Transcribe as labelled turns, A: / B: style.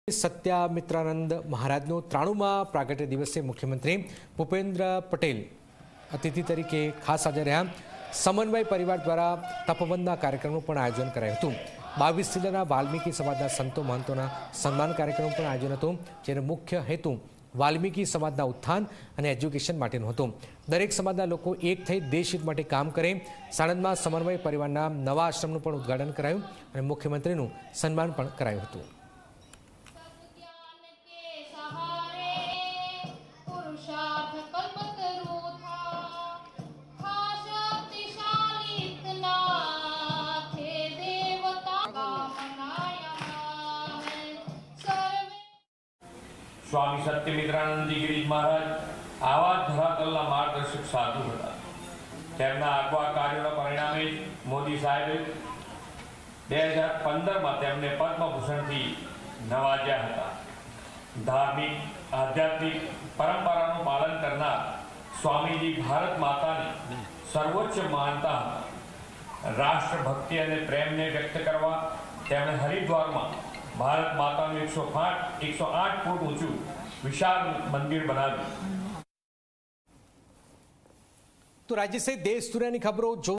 A: સત્યામિત્રાનંદ મહારાજનો 93મા પ્રાગટ્ય દિવસે મુખ્યમંત્રી ભૂપેન્દ્ર પટેલ અતિથિ તરીકે ખાસ હાજર રહ્યા। સમન્વય પરિવાર દ્વારા તપવંદના કાર્યક્રમનું પણ આયોજન કરાયું હતું। 22 જિલ્લાના વાલ્મીકી સમાજના સંતો મહંતોના સન્માન કાર્યક્રમનું પણ આયોજન હતું, જેનો મુખ્ય હેતુ વાલ્મીકી સમાજના ઉત્થાન અને એજ્યુકેશન માટેનો હતો। દરેક સમાજના લોકો એક થઈ દેશહિત માટે કામ કરે। સાણંદમાં સમન્વય પરિવારના નવા આશ્રમનું પણ ઉદ્ઘાટન કરાયું અને મુખ્યમંત્રીનું સન્માન પણ કરાયું હતું।
B: स्वामी सत्यमित्रानंद गिरीज महाराज आवा धरातलना मार्गदर्शक साधु हता। તેમના આગવા કાર્યોના પરિણામે મોદી સાહેબે 2015માં તેમને પદ્મભૂષણથી નવાજ્યા હતા। ધાર્મિક આધ્યાત્મિક પરંપરાનું પાલન કરનાર સ્વામીજી ભારત માતાની સર્વોચ્ચ માનતા હતા। રાષ્ટ્રભક્તિ અને પ્રેમને વ્યક્ત કરવા તેમણે હરિદ્વારમાં भारत माता में 108 फुट ऊंचू विशाल मंदिर बना दी।
A: तो राज्य से देश दुनिया की खबरों जो